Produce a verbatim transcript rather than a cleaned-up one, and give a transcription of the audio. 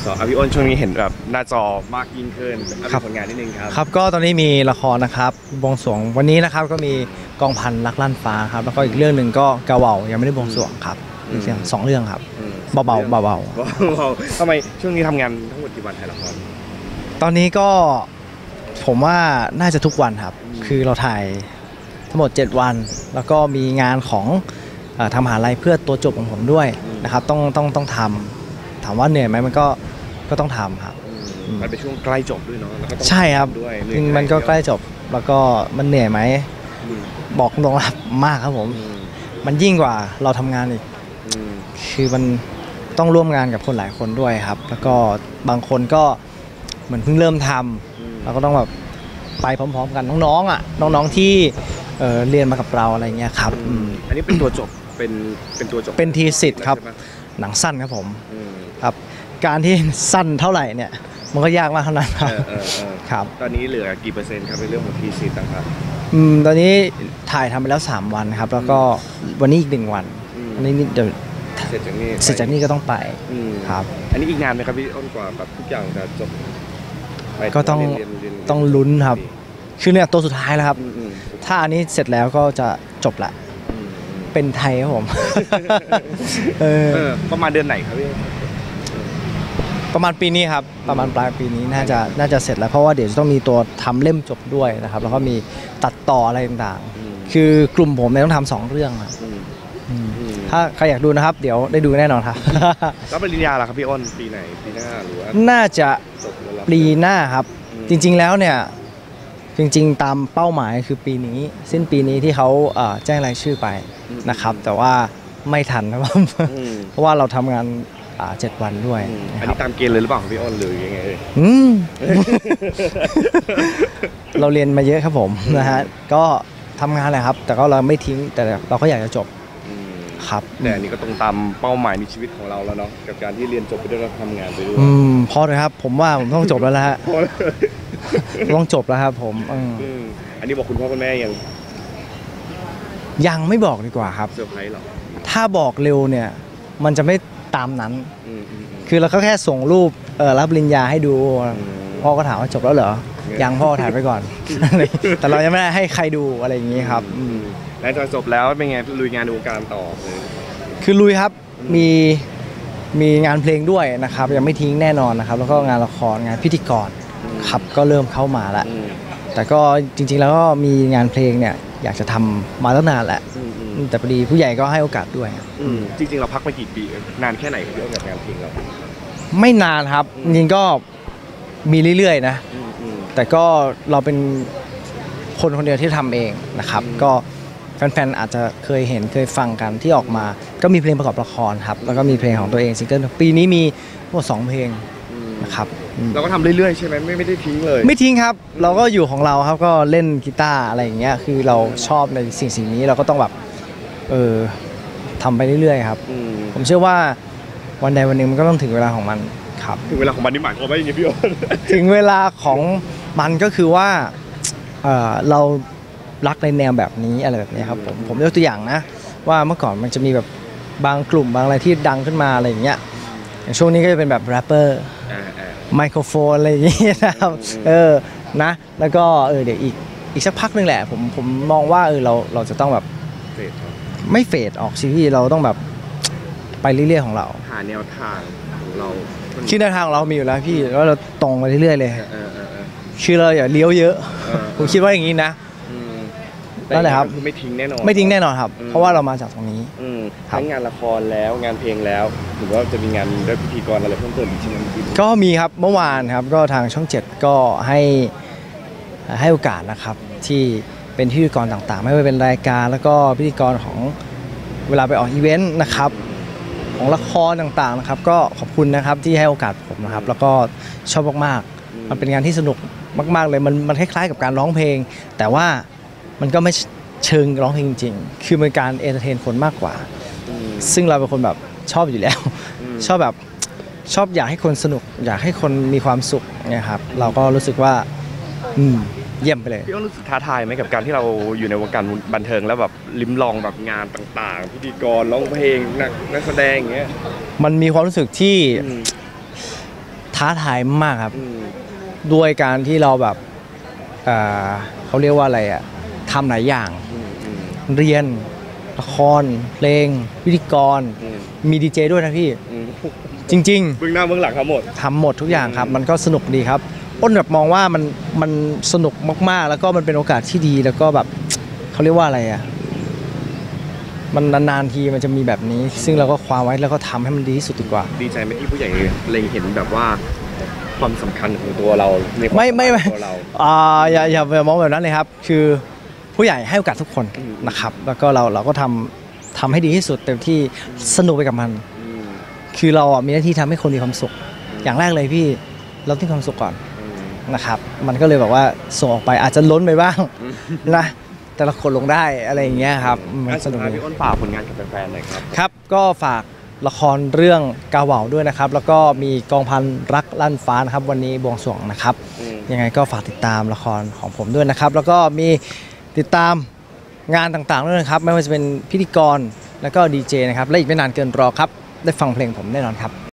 ต่อพี่อ้นช่วงนี้เห็นแบบหน้าจอมากยิ่งขึ้นครับผลงานนิดนึงครับครับก็ตอนนี้มีละครนะครับบวงสรวงวันนี้นะครับก็มีกองพันรักลั่นฟ้าครับแล้วก็อีกเรื่องหนึ่งก็กระเหว่ายังไม่ได้บวงสรวงครับสองเรื่องครับเบาๆเบาๆเบาๆทำไมช่วงนี้ทำงานทั้งหมดกี่วันถ่ายละครตอนนี้ก็ผมว่าน่าจะทุกวันครับคือเราถ่ายทั้งหมดเจ็ดวันแล้วก็มีงานของทำมหาลัยเพื่อตัวจบของผมด้วยนะครับต้องต้องต้องทำถามว่าเหนื่อยไหมมันก็ก็ต้องทำครับมันเป็นช่วงใกล้จบด้วยเนาะใช่ครับจริงมันก็ใกล้จบแล้วก็มันเหนื่อยไหมบอกตรงครับมากครับผมมันยิ่งกว่าเราทำงานอีกคือมันต้องร่วมงานกับคนหลายคนด้วยครับแล้วก็บางคนก็เหมือนเพิ่งเริ่มทำเราก็ต้องแบบไปพร้อมๆกันน้องๆอ่ะน้องๆที่เอ่อเรียนมากับเราอะไรเงี้ยครับอันนี้เป็นตัวจบเป็นเป็นตัวจบเป็นทีสิทธ์ครับหนังสั้นครับผมครับการที่สั้นเท่าไหร่เนี่ยมันก็ยากมากเท่านั้นครับครับตอนนี้เหลือกี่เปอร์เซ็นต์ครับในเรื่องของทีสิทธ์ต่างๆอืมตอนนี้ถ่ายทำไปแล้วสามวันครับแล้วก็วันนี้อีกหนึ่งวันอันนี้เดี๋ยวเสร็จจากนี้เสร็จจากนี้ก็ต้องไปครับอันนี้อีกนานไหมครับพี่อ้นกว่าแบบทุกอย่างจะจบก็ต้องต้องลุ้นครับคือเนี่ยตัวสุดท้ายแล้วครับถ้าอันนี้เสร็จแล้วก็จะจบละเป็นไทยครับผมประมาณเดือนไหนครับพี่ประมาณปีนี้ครับประมาณปลายปีนี้น่าจะน่าจะเสร็จแล้วเพราะว่าเดี๋ยวจะต้องมีตัวทำเล่มจบด้วยนะครับแล้วก็มีตัดต่ออะไรต่างๆคือกลุ่มผมเนี่ยต้องทำสองเรื่องครับถ้าใครอยากดูนะครับเดี๋ยวได้ดูแน่นอนครับรับปริญญาเหรอครับพี่อ้นปีไหนปีหน้าหรือว่าน่าจะปีหน้าครับจริงๆแล้วเนี่ยจริงๆตามเป้าหมายคือปีนี้สิ้นปีนี้ที่เขาแจ้งรายชื่อไปนะครับแต่ว่าไม่ทันนะครับเพราะว่าเราทำงานเจ็ดวันด้วยอันนี้ตามเกณฑ์เลยหรือเปล่าพี่อ้นหรือยังไงเราเรียนมาเยอะครับผมนะฮะก็ทำงานแหละครับแต่ก็เราไม่ทิ้งแต่เราก็อยากจะจบครับแต่อันนี้ก็ตรงตามเป้าหมายในชีวิตของเราแล้วเนาะกับการที่เรียนจบไปด้วยแล้วทำงานไปด้วยอืมพอเลยครับผมว่าผมต้องจบแล้วละต้องจบแล้วครับผมอันนี้บอกคุณพ่อคุณแม่ยังยังไม่บอกดีกว่าครับเซอร์ไพรส์หรอถ้าบอกเร็วเนี่ยมันจะไม่ตามนั้นคือเราก็แค่ส่งรูปรับปริญญาให้ดูพ่อก็ถามว่าจบแล้วเหรอยังพ่อถ่ายไปก่อนแต่เรายังไม่ได้ให้ใครดูอะไรอย่างนี้ครับแล้วตอนจบแล้วเป็นไงลุยงานวงการต่อคือลุยครับมีมีงานเพลงด้วยนะครับยังไม่ทิ้งแน่นอนนะครับแล้วก็งานละครงานพิธีกรครับก็เริ่มเข้ามาแล้วแต่ก็จริงๆแล้วก็มีงานเพลงเนี่ยอยากจะทำมาตั้งนานแหละแต่พอดีผู้ใหญ่ก็ให้โอกาสด้วยจริงๆเราพักไปกี่ปีนานแค่ไหนเรื่องงานเพลงเราไม่นานครับจริงๆก็มีเรื่อยๆนะแต่ก็เราเป็นคนคนเดียวที่ทำเองนะครับก็แฟนๆอาจจะเคยเห็นเคยฟังกันที่ออกมาก็มีเพลงประกอบละครครับแล้วก็มีเพลงของตัวเองซิงเกิลปีนี้มีทั้งหมดสองเพลงนะครับเราก็ทำเรื่อยๆใช่ไหมไม่ไม่ได้ทิ้งเลยไม่ทิ้งครับเราก็อยู่ของเราครับก็เล่นกีตาร์อะไรอย่างเงี้ยคือเราชอบในสิ่งสิ่งนี้เราก็ต้องแบบเออทำไปเรื่อยๆครับผมเชื่อว่าวันใดวันหนึ่งมันก็ต้องถึงเวลาของมันครับถึงเวลาของมันนี่หมายความว่าอย่างไงพี่อ้นถึงเวลาของมันก็คือว่าเออเรารักในแนวแบบนี้อะไรแบบนี้ครับผมผมยกตัวอย่างนะว่าเมื่อก่อนมันจะมีแบบบางกลุ่มบางอะไรที่ดังขึ้นมาอะไรอย่างเงี้ยอย่างช่วงนี้ก็จะเป็นแบบแรปเปอร์ไมโครโฟนอะไรอย่างเงี้ยนะครับเออนะแล้วก็เออเดี๋ยวอีกอีกสักพักนึงแหละผมผมมองว่าเออเราเราจะต้องแบบไม่เฟดออกซีรีส์เราต้องแบบไปเรื่อยๆของเราหาแนวทางของเราคือแนวทางของเรามีอยู่แล้วพี่แล้วเราตรงไปเรื่อยๆเลยคือเราอย่าเลี้ยวเยอะผมคิดว่าอย่างนี้นะนั่นแหละครับไม่ทิ้งแน่นอนไม่ทิ้งแน่นอนครับเพราะว่าเรามาจากตรงนี้ทั้งงานละครแล้วงานเพลงแล้วหรือว่าจะมีงานด้วยพิธีกรอะไรเพิ่มเติมอีกใช่ไหมก็มีครับเมื่อวานครับก็ทางช่องเจ็ดก็ให้ให้โอกาสนะครับที่เป็นพิธีกรต่างๆไม่ว่าเป็นรายการแล้วก็พิธีกรของเวลาไปออกอีเวนต์นะครับของละครต่างๆนะครับก็ขอบคุณนะครับที่ให้โอกาสผมนะครับแล้วก็ชอบมากๆมันเป็นงานที่สนุกมากๆเลยมันมันคล้ายๆกับการร้องเพลงแต่ว่ามันก็ไม่เชิงร้องเพลงจริงๆคือเป็นการเอนเตอร์เทนคนมากกว่าซึ่งเราเป็นคนแบบชอบอยู่แล้วชอบแบบชอบอยากให้คนสนุกอยากให้คนมีความสุขเนี่ยครับเราก็รู้สึกว่าอืมเยี่ยมไปเลยพี่ก็รู้สึกท้าทายไหมกับการที่เราอยู่ในวงการบันเทิงแล้วแบบลิ้มลองแบบงานต่างๆพิธีกรร้องเพลงนักนักแสดงอย่างเงี้ยมันมีความรู้สึกที่ท้าทายมากครับอืมด้วยการที่เราแบบเอ่อเขาเรียกว่าอะไรอะทำหลายอย่างอืมอืมเรียนละครเพลงพิธีกรอืมมีดีเจด้วยนะพี่อืมจริงเบื้องหน้าเบื้องหลังทั้งหมดๆทำหมดทุกอย่างครับอืมมันก็สนุกดีครับอ้นแบบมองว่ามันมันสนุกมากๆ แล้วก็มันเป็นโอกาสที่ดีแล้วก็แบบเขาเรียกว่าอะไรอะมันนานๆทีมันจะมีแบบนี้ ซึ่งเราก็คว้าไว้แล้วก็ทำให้มันดีที่สุดดีกว่าดีใจไหมที่ผู้ใหญ่เล็งเห็นแบบว่าความสำคัญของตัวเราในความไม่ไม่ไม่สาารถของตัวเราอ่าอย่าอย่าอย่ามองแบบนั้นเลยครับ คือผู้ใหญ่ให้โอกาสทุกคนอืมนะครับ แล้วก็เราเราก็ทำทำให้ดีที่สุดเต็มที่สนุกไปกับมันอืมคือเราอ่ะมีหน้าที่ทำให้คนมีความสุขอืมอย่างแรกเลยพี่เราต้องมีความสุขก่อนอืมนะครับ มันก็เลยแบบว่าส่งออกไปอาจจะล้นไปบ้างอืมนะแต่ละคนลงได้อะไรอย่างเงี้ยครับมันงั้นสสุดนุกท้ายดีพี่อ้นฝากผลงานกับแฟนๆหน่อยครับครับก็ฝากละครเรื่องกาเหว่าด้วยนะครับ แล้วก็มีกองพันรักลั่นฟ้านะครับวันนี้บวงสรวงนะครับอืมยังไงก็ฝากติดตามละครของผมด้วยนะครับ แล้วก็มีติดตามงานต่างๆด้วยนะครับ ไม่ว่าจะเป็นพิธีกรแล้วก็ดีเจนะครับและอีกไม่นานเกินรอครับได้ฟังเพลงผมแน่นอนครับ